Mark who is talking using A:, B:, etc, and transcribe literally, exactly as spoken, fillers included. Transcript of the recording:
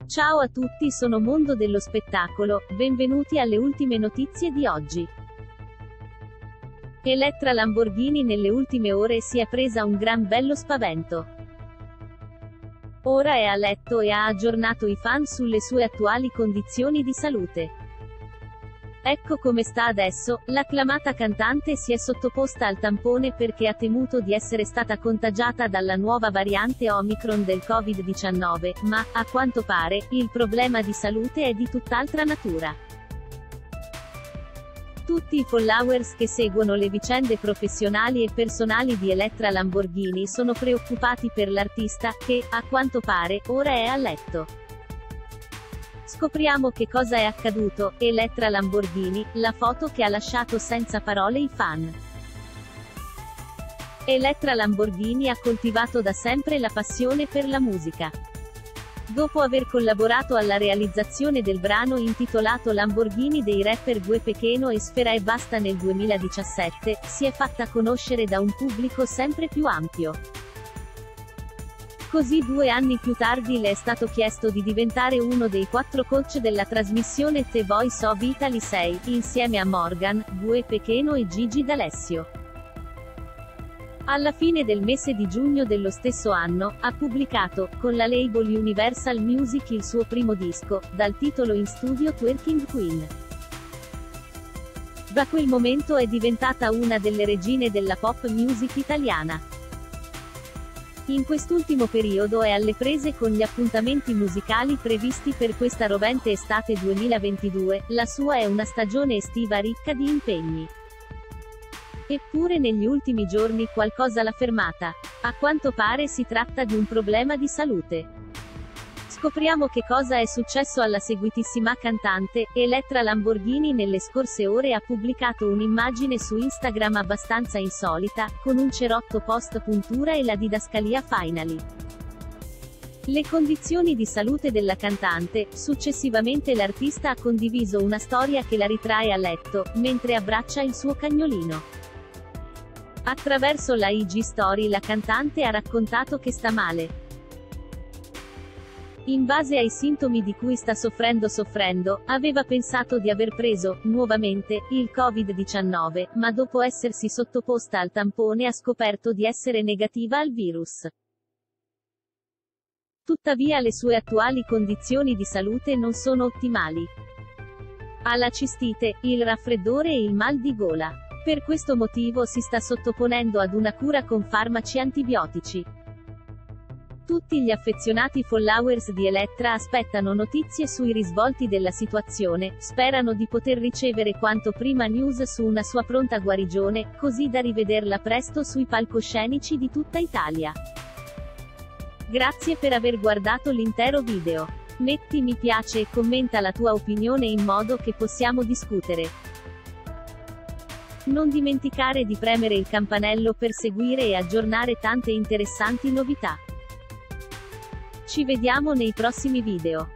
A: Ciao a tutti, sono Mondo dello Spettacolo, benvenuti alle ultime notizie di oggi. Elettra Lamborghini nelle ultime ore si è presa un gran bello spavento. Ora è a letto e ha aggiornato i fan sulle sue attuali condizioni di salute. Ecco come sta adesso: l'acclamata cantante si è sottoposta al tampone perché ha temuto di essere stata contagiata dalla nuova variante Omicron del Covid diciannove, ma, a quanto pare, il problema di salute è di tutt'altra natura. Tutti i followers che seguono le vicende professionali e personali di Elettra Lamborghini sono preoccupati per l'artista, che, a quanto pare, ora è a letto. Scopriamo che cosa è accaduto. Elettra Lamborghini, la foto che ha lasciato senza parole i fan. Elettra Lamborghini ha coltivato da sempre la passione per la musica. Dopo aver collaborato alla realizzazione del brano intitolato Lamborghini dei rapper Gue Pequeno e Sfera Ebbasta nel duemiladiciassette, si è fatta conoscere da un pubblico sempre più ampio. Così due anni più tardi le è stato chiesto di diventare uno dei quattro coach della trasmissione The Voice of Italy sei, insieme a Morgan, Gue Pequeno e Gigi D'Alessio. Alla fine del mese di giugno dello stesso anno, ha pubblicato, con la label Universal Music, il suo primo disco, dal titolo In Studio Twerking Queen. Da quel momento è diventata una delle regine della pop music italiana. In quest'ultimo periodo è alle prese con gli appuntamenti musicali previsti per questa rovente estate duemilaventidue, la sua è una stagione estiva ricca di impegni. Eppure negli ultimi giorni qualcosa l'ha fermata. A quanto pare si tratta di un problema di salute. Scopriamo che cosa è successo alla seguitissima cantante. Elettra Lamborghini nelle scorse ore ha pubblicato un'immagine su Instagram abbastanza insolita, con un cerotto post puntura e la didascalia Finally. Le condizioni di salute della cantante. Successivamente l'artista ha condiviso una storia che la ritrae a letto, mentre abbraccia il suo cagnolino. Attraverso la I G Story la cantante ha raccontato che sta male. In base ai sintomi di cui sta soffrendo soffrendo, aveva pensato di aver preso, nuovamente, il Covid diciannove, ma dopo essersi sottoposta al tampone ha scoperto di essere negativa al virus. Tuttavia le sue attuali condizioni di salute non sono ottimali. Ha la cistite, il raffreddore e il mal di gola. Per questo motivo si sta sottoponendo ad una cura con farmaci antibiotici. Tutti gli affezionati followers di Elettra aspettano notizie sui risvolti della situazione, sperano di poter ricevere quanto prima news su una sua pronta guarigione, così da rivederla presto sui palcoscenici di tutta Italia. Grazie per aver guardato l'intero video. Metti mi piace e commenta la tua opinione in modo che possiamo discutere. Non dimenticare di premere il campanello per seguire e aggiornare tante interessanti novità. Ci vediamo nei prossimi video.